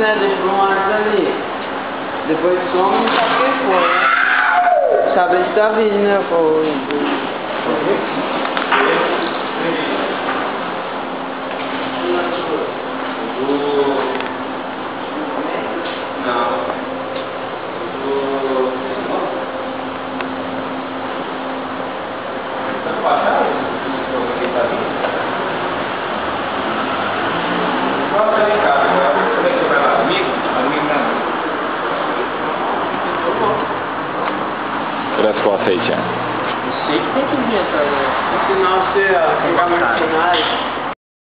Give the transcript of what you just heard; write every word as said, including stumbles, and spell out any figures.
né? Deixa pro Marcos ali. Depois some e sabe quem foi, né? Sabe onde tá vindo, né? Pô. Olha as costas aí, Tiago. Sei que tem que vir atrás, né? Senão você fica muito cenário.